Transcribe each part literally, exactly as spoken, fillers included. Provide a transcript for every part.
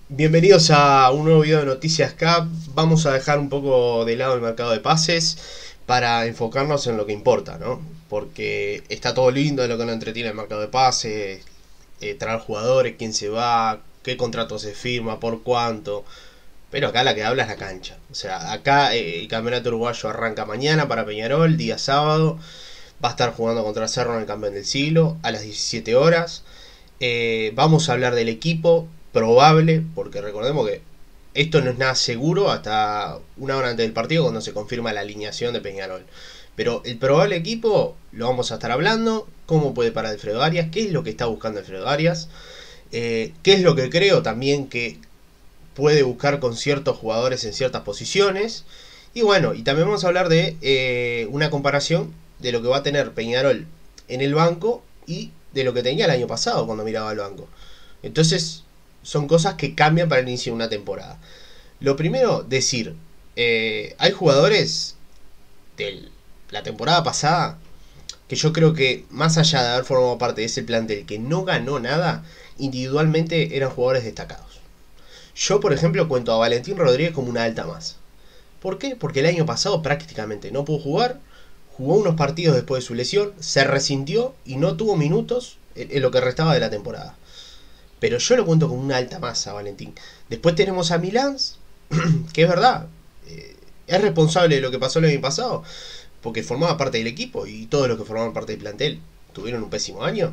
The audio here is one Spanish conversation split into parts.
Bienvenidos a un nuevo video de Noticias Cap. Vamos a dejar un poco de lado el mercado de pases para enfocarnos en lo que importa, ¿no? Porque está todo lindo de lo que nos entretiene el mercado de pases, eh, traer jugadores, quién se va, qué contrato se firma, por cuánto. Pero acá la que habla es la cancha. O sea, acá eh, el campeonato uruguayo arranca mañana para Peñarol, día sábado. Va a estar jugando contra Cerro en el campeón del siglo a las diecisiete horas. Eh, vamos a hablar del equipo probable, porque recordemos que esto no es nada seguro hasta una hora antes del partido cuando se confirma la alineación de Peñarol. Pero el probable equipo lo vamos a estar hablando, cómo puede parar Alfredo Arias, qué es lo que está buscando Alfredo Arias, eh, qué es lo que creo también que puede buscar con ciertos jugadores en ciertas posiciones. Y bueno, y también vamos a hablar de eh, una comparación de lo que va a tener Peñarol en el banco y de lo que tenía el año pasado cuando miraba al banco. Entonces, son cosas que cambian para el inicio de una temporada. Lo primero, decir, eh, hay jugadores de la temporada pasada que yo creo que más allá de haber formado parte de ese plantel que no ganó nada, individualmente eran jugadores destacados. Yo, por ejemplo, cuento a Valentín Rodríguez como una alta más. ¿Por qué? Porque el año pasado prácticamente no pudo jugar, jugó unos partidos después de su lesión, se resintió y no tuvo minutos en lo que restaba de la temporada. Pero yo lo cuento como una alta masa, Valentín. Después tenemos a Milán, que es verdad, eh, es responsable de lo que pasó el año pasado, porque formaba parte del equipo y todos los que formaban parte del plantel tuvieron un pésimo año.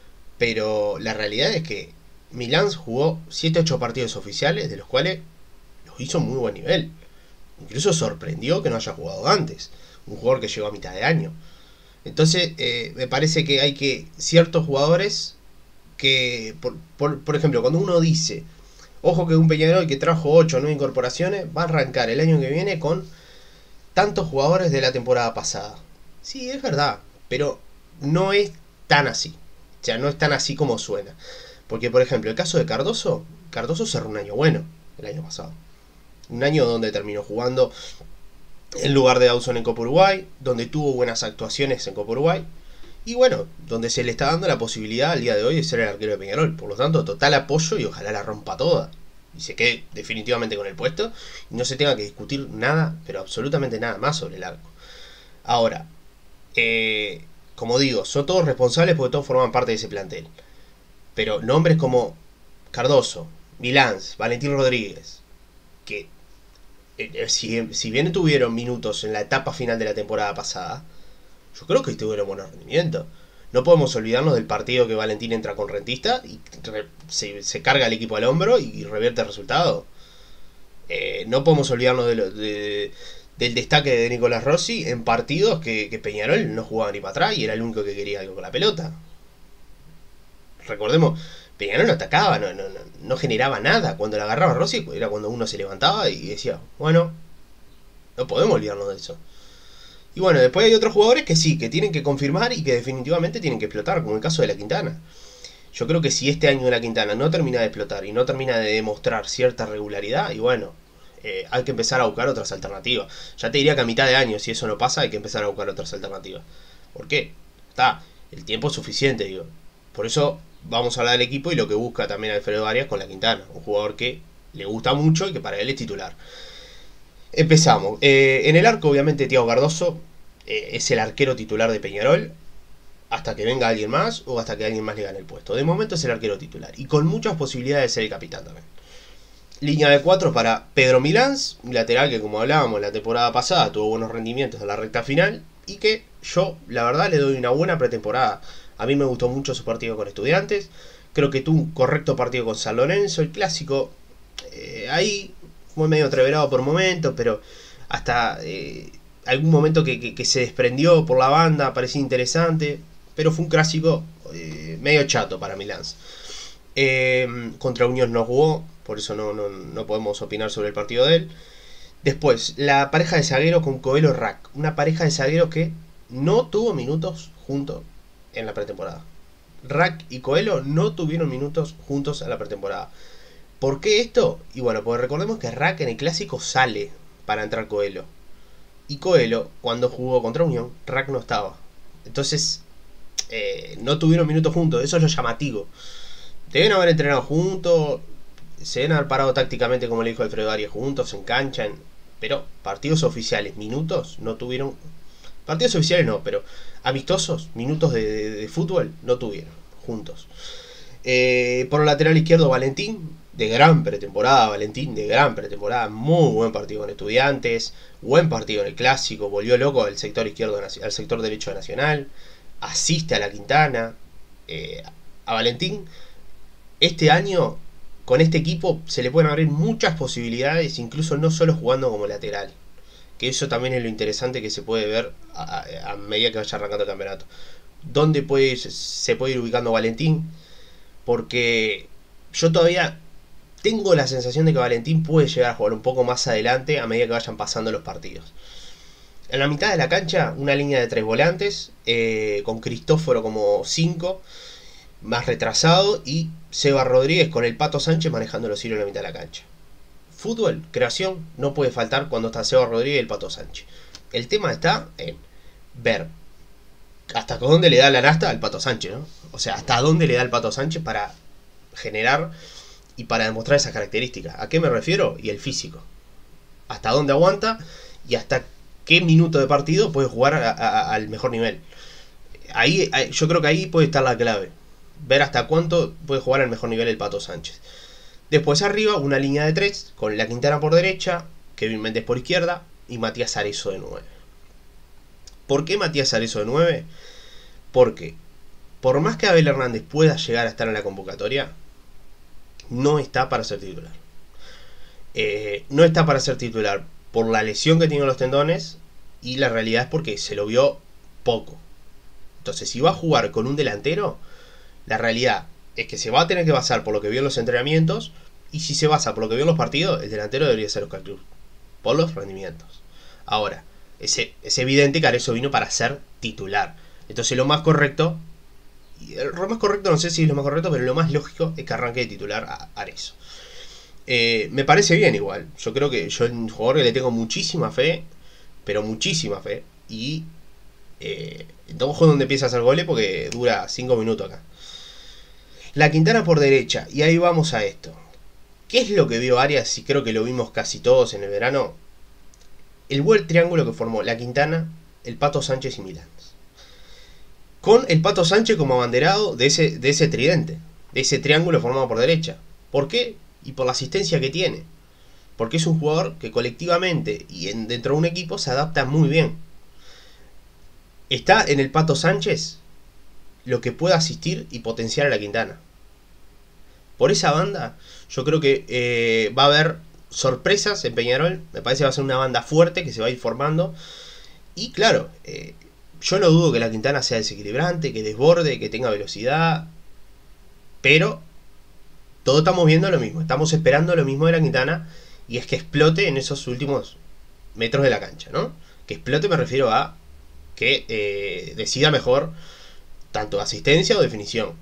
Pero la realidad es que Milán jugó siete ocho partidos oficiales, de los cuales los hizo muy buen nivel. Incluso sorprendió que no haya jugado antes. Un jugador que llegó a mitad de año. Entonces, eh, me parece que hay que ciertos jugadores que, por, por, por ejemplo, cuando uno dice, ojo que un Peñarol que trajo ocho o nueve incorporaciones, va a arrancar el año que viene con tantos jugadores de la temporada pasada. Sí, es verdad, pero no es tan así. O sea, no es tan así como suena. Porque, por ejemplo, el caso de Cardoso, Cardoso cerró un año bueno el año pasado. Un año donde terminó jugando en lugar de Dawson en Copa Uruguay, donde tuvo buenas actuaciones en Copa Uruguay, y bueno, donde se le está dando la posibilidad al día de hoy de ser el arquero de Peñarol. Por lo tanto, total apoyo y ojalá la rompa toda. Y se quede definitivamente con el puesto y no se tenga que discutir nada, pero absolutamente nada más sobre el arco. Ahora, eh, como digo, son todos responsables porque todos forman parte de ese plantel. Pero nombres como Cardoso, Milán, Valentín Rodríguez, que eh, si, si bien tuvieron minutos en la etapa final de la temporada pasada, yo creo que tuvieron buenos rendimientos. No podemos olvidarnos del partido que Valentín entra con Rentista y re, se, se carga el equipo al hombro y revierte el resultado. Eh, no podemos olvidarnos de lo, de, del destaque de Nicolás Rossi en partidos que, que Peñarol no jugaba ni para atrás y era el único que quería algo con la pelota. Recordemos, Peñarol no atacaba, no, no, no, no generaba nada. Cuando la agarraba Rossi era cuando uno se levantaba y decía, bueno, no podemos olvidarnos de eso. Y bueno, después hay otros jugadores que sí, que tienen que confirmar y que definitivamente tienen que explotar, como el caso de la Quintana. Yo creo que si este año de la Quintana no termina de explotar y no termina de demostrar cierta regularidad, y bueno, eh, hay que empezar a buscar otras alternativas. Ya te diría que a mitad de año, si eso no pasa, hay que empezar a buscar otras alternativas. ¿Por qué? Está, el tiempo es suficiente, digo. Por eso vamos a hablar del equipo y lo que busca también Alfredo Arias con la Quintana. Un jugador que le gusta mucho y que para él es titular. Empezamos. Eh, en el arco, obviamente, Thiago Cardoso eh, es el arquero titular de Peñarol. Hasta que venga alguien más o hasta que alguien más le gane el puesto. De momento es el arquero titular. Y con muchas posibilidades de ser el capitán también. Línea de cuatro para Pedro Milán, un lateral que, como hablábamos la temporada pasada, tuvo buenos rendimientos en la recta final. Y que yo, la verdad, le doy una buena pretemporada. A mí me gustó mucho su partido con Estudiantes. Creo que tuvo un correcto partido con San Lorenzo. El clásico, eh, ahí fue medio atreverado por momentos, pero hasta eh, algún momento que, que, que se desprendió por la banda, parecía interesante. Pero fue un clásico eh, medio chato para Milán. Eh, contra Unión no jugó, por eso no, no, no podemos opinar sobre el partido de él. Después, la pareja de zagueros con Coelho Rack. Una pareja de zagueros que no tuvo minutos juntos en la pretemporada. Rack y Coelho no tuvieron minutos juntos en la pretemporada. ¿Por qué esto? Y bueno, pues recordemos que Rack en el clásico sale para entrar Coelho. Y Coelho, cuando jugó contra Unión, Rack no estaba. Entonces, eh, no tuvieron minutos juntos. Eso es lo llamativo. Deben haber entrenado juntos. se deben haber parado tácticamente, como le dijo Alfredo Arias, juntos, en cancha, en, pero partidos oficiales, minutos, no tuvieron. Partidos oficiales no, pero amistosos, minutos de, de, de fútbol, no tuvieron, juntos. Eh, por el lateral izquierdo, Valentín, de gran pretemporada, Valentín, de gran pretemporada, muy buen partido con Estudiantes, buen partido en el Clásico, volvió loco al sector izquierdo, al sector derecho de Nacional, asiste a la Quintana. Eh, a Valentín, este año, con este equipo, se le pueden abrir muchas posibilidades, incluso no solo jugando como lateral. Que eso también es lo interesante que se puede ver a, a, a medida que vaya arrancando el campeonato. ¿Dónde puede, se puede ir ubicando Valentín? Porque yo todavía tengo la sensación de que Valentín puede llegar a jugar un poco más adelante a medida que vayan pasando los partidos. En la mitad de la cancha, una línea de tres volantes, eh, con Cristóforo como cinco, más retrasado, y Seba Rodríguez con el Pato Sánchez manejando los hilos en la mitad de la cancha. Fútbol, creación, no puede faltar cuando está Seba Rodríguez y el Pato Sánchez. El tema está en ver hasta dónde le da la nasta al Pato Sánchez, ¿no? O sea, hasta dónde le da el Pato Sánchez para generar y para demostrar esas características. ¿A qué me refiero? Y el físico. Hasta dónde aguanta y hasta qué minuto de partido puede jugar a, a, al mejor nivel. Ahí, yo creo que ahí puede estar la clave. Ver hasta cuánto puede jugar al mejor nivel el Pato Sánchez. Después arriba, una línea de tres, con la Quintana por derecha, Kevin Méndez por izquierda y Matías Arezo de nueve. ¿Por qué Matías Arezo de nueve? Porque por más que Abel Hernández pueda llegar a estar en la convocatoria, no está para ser titular. Eh, no está para ser titular por la lesión que tiene en los tendones, y la realidad es porque se lo vio poco. Entonces, si va a jugar con un delantero, la realidad es que se va a tener que basar por lo que vio en los entrenamientos, y si se basa por lo que vio en los partidos, el delantero debería ser Oscar Cruz, por los rendimientos. Ahora, es, es evidente que Arezo vino para ser titular. Entonces lo más correcto, y lo más correcto no sé si es lo más correcto, pero lo más lógico es que arranque de titular a Arezo. Eh, me parece bien igual. Yo creo que yo es un jugador que le tengo muchísima fe, pero muchísima fe. Y eh, ojo donde empieza a hacer goles porque dura cinco minutos acá. La Quintana por derecha, y ahí vamos a esto. ¿Qué es lo que vio Arias? Y creo que lo vimos casi todos en el verano. El buen triángulo que formó la Quintana, el Pato Sánchez y Milán. Con el Pato Sánchez como abanderado de ese, de ese tridente, de ese triángulo formado por derecha. ¿Por qué? Y por la asistencia que tiene. Porque es un jugador que colectivamente y en, dentro de un equipo se adapta muy bien. Está en el Pato Sánchez lo que pueda asistir y potenciar a la Quintana. Por esa banda, yo creo que eh, va a haber sorpresas en Peñarol. Me parece que va a ser una banda fuerte que se va a ir formando. Y claro, eh, yo no dudo que la Quintana sea desequilibrante, que desborde, que tenga velocidad. Pero todos estamos viendo lo mismo. Estamos esperando lo mismo de la Quintana. Y es que explote en esos últimos metros de la cancha, ¿no? Que explote me refiero a que eh, decida mejor tanto asistencia o definición.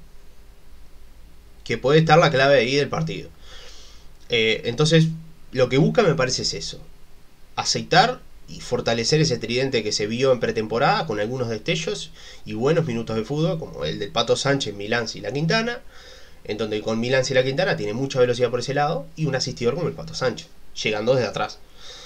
Que puede estar la clave ahí del partido. Eh, entonces, lo que busca me parece es eso. Aceitar y fortalecer ese tridente que se vio en pretemporada con algunos destellos y buenos minutos de fútbol, como el del Pato Sánchez, Milán y la Quintana, en donde con Milán y la Quintana tiene mucha velocidad por ese lado, y un asistidor como el Pato Sánchez, llegando desde atrás.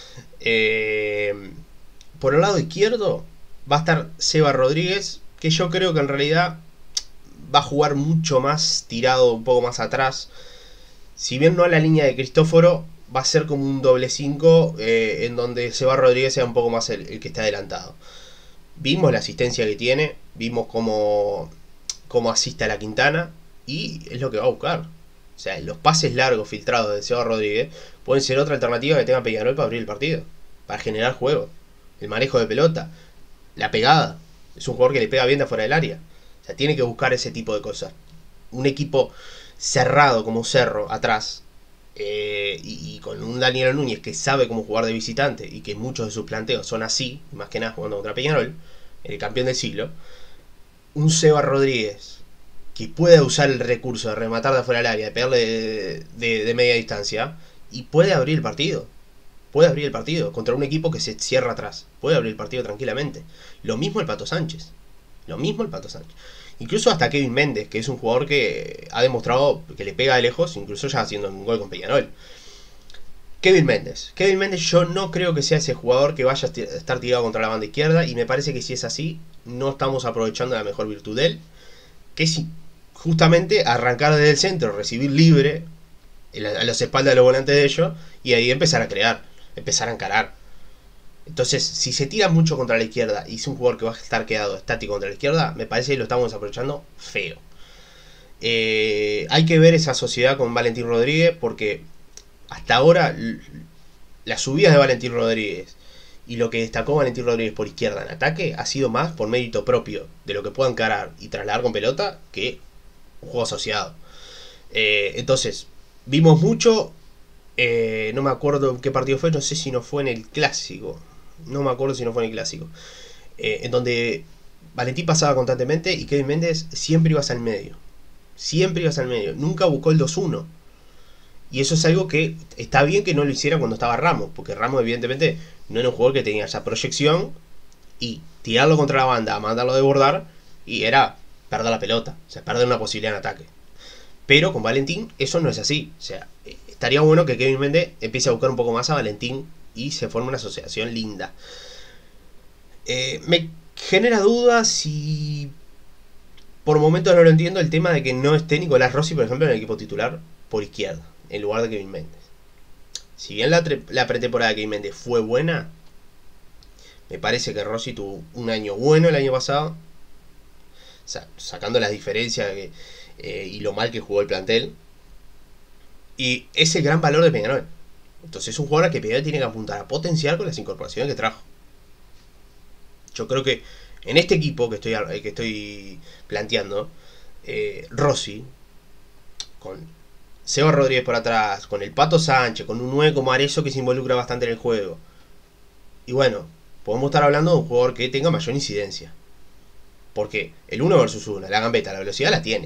Eh, por el lado izquierdo va a estar Seba Rodríguez, que yo creo que en realidad va a jugar mucho más tirado, un poco más atrás. Si bien no a la línea de Cristóforo, va a ser como un doble cinco, eh, en donde Seba Rodríguez sea un poco más el, el que está adelantado. Vimos la asistencia que tiene, vimos cómo, cómo asiste a la Quintana, y es lo que va a buscar. O sea, los pases largos filtrados de Seba Rodríguez pueden ser otra alternativa que tenga Peñarol para abrir el partido, para generar juego, el manejo de pelota, la pegada. Es un jugador que le pega bien de afuera del área. O sea, tiene que buscar ese tipo de cosas. Un equipo cerrado como Cerro atrás, eh, y, y con un Daniel Núñez que sabe cómo jugar de visitante y que muchos de sus planteos son así, más que nada jugando contra Peñarol, el campeón del siglo. Un Seba Rodríguez que pueda usar el recurso de rematar de afuera del área, de pegarle de, de, de media distancia, y puede abrir el partido. Puede abrir el partido contra un equipo que se cierra atrás. Puede abrir el partido tranquilamente. Lo mismo el Pato Sánchez. Lo mismo el Pato Sánchez. Incluso hasta Kevin Méndez, que es un jugador que ha demostrado que le pega de lejos, incluso ya haciendo un gol con Peñarol. Kevin Méndez. Kevin Méndez yo no creo que sea ese jugador que vaya a estar tirado contra la banda izquierda, y me parece que si es así, no estamos aprovechando la mejor virtud de él, que es justamente arrancar desde el centro, recibir libre a las espaldas de los volantes de ellos, y ahí empezar a crear, empezar a encarar. Entonces, si se tira mucho contra la izquierda y es un jugador que va a estar quedado estático contra la izquierda, me parece que lo estamos aprovechando feo. Eh, hay que ver esa sociedad con Valentín Rodríguez, porque hasta ahora las subidas de Valentín Rodríguez y lo que destacó Valentín Rodríguez por izquierda en ataque ha sido más por mérito propio de lo que pueda encarar y trasladar con pelota que un juego asociado. Eh, entonces, vimos mucho, eh, no me acuerdo en qué partido fue, no sé si no fue en el Clásico, no me acuerdo si no fue en el Clásico, eh, en donde Valentín pasaba constantemente y Kevin Méndez siempre ibas al medio, siempre ibas al medio, nunca buscó el dos uno. Y eso es algo que está bien que no lo hiciera cuando estaba Ramos, porque Ramos evidentemente no era un jugador que tenía esa proyección, y tirarlo contra la banda, mandarlo a desbordar, y era perder la pelota, o sea, perder una posibilidad en ataque. Pero con Valentín eso no es así, o sea, estaría bueno que Kevin Méndez empiece a buscar un poco más a Valentín y se forme una asociación linda. Eh, me genera dudas si por momentos no lo entiendo el tema de que no esté Nicolás Rossi, por ejemplo, en el equipo titular por izquierda, en lugar de Kevin Méndez. Si bien la, la pretemporada de Kevin Méndez fue buena, me parece que Rossi tuvo un año bueno el año pasado, o sea, sacando las diferencias que, eh, y lo mal que jugó el plantel, y es el gran valor de Peñarol. Entonces es un jugador que Peñarol tiene que apuntar a potenciar con las incorporaciones que trajo. Yo creo que en este equipo que estoy, que estoy planteando, eh, Rossi, con Seba Rodríguez por atrás, con el Pato Sánchez, con un nueve como Arezzo que se involucra bastante en el juego, y bueno, podemos estar hablando de un jugador que tenga mayor incidencia, porque el uno versus uno, la gambeta, la velocidad la tiene.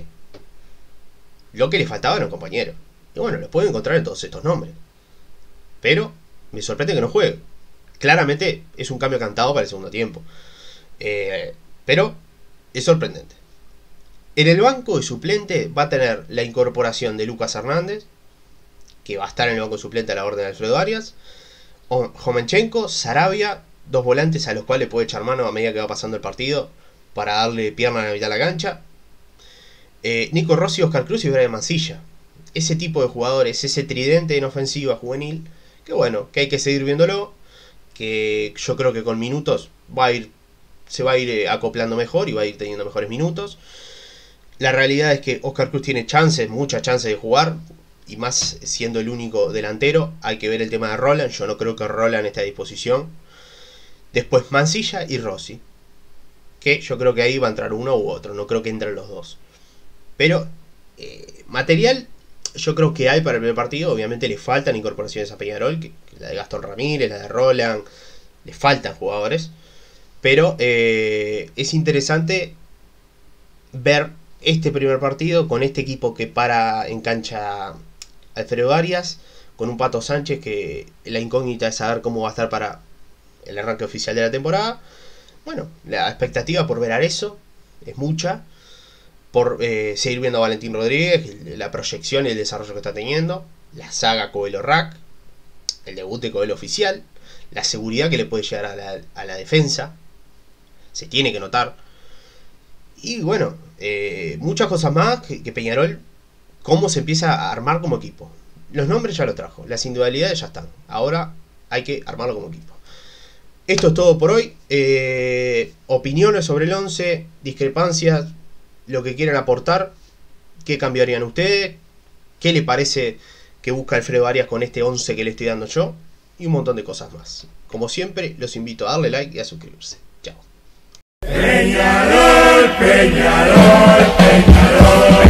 Lo que le faltaba era un compañero, y bueno, lo pueden encontrar en todos estos nombres, pero me sorprende que no juegue. Claramente es un cambio cantado para el segundo tiempo, eh, pero es sorprendente. En el banco de suplente va a tener la incorporación de Lucas Hernández, que va a estar en el banco de suplente a la orden de Alfredo Arias, Jomenchenko, Sarabia, dos volantes a los cuales puede echar mano a medida que va pasando el partido para darle pierna a la mitad de la cancha, eh, Nico Rossi, Oscar Cruz y Brian Mancilla. Ese tipo de jugadores, ese tridente en ofensiva juvenil, que bueno, que hay que seguir viéndolo, que yo creo que con minutos va a ir, se va a ir acoplando mejor y va a ir teniendo mejores minutos. La realidad es que Oscar Cruz tiene chances, muchas chances de jugar, y más siendo el único delantero. Hay que ver el tema de Roland, yo no creo que Roland esté a disposición. Después Mancilla y Rossi, que yo creo que ahí va a entrar uno u otro, no creo que entren los dos. Pero eh, material yo creo que hay para el primer partido. Obviamente le faltan incorporaciones a Peñarol, que, que la de Gastón Ramírez, la de Roland, le faltan jugadores. Pero eh, es interesante ver este primer partido con este equipo que para en cancha Alfredo Arias, con un Pato Sánchez que la incógnita es saber cómo va a estar para el arranque oficial de la temporada. Bueno, la expectativa por ver a Arezzo es mucha, por eh, seguir viendo a Valentín Rodríguez, la proyección y el desarrollo que está teniendo, la saga Coelho-Rack, el debut de Coelho oficial, la seguridad que le puede llegar a la, a la defensa, se tiene que notar. Y bueno, eh, muchas cosas más que, que Peñarol, cómo se empieza a armar como equipo. Los nombres ya lo trajo, las individualidades ya están, ahora hay que armarlo como equipo. Esto es todo por hoy. Eh, opiniones sobre el once, discrepancias, lo que quieran aportar, qué cambiarían ustedes, qué le parece que busca Alfredo Arias con este once que le estoy dando yo, y un montón de cosas más. Como siempre, los invito a darle like y a suscribirse. Chao. Peñarol, Peñarol, Peñarol.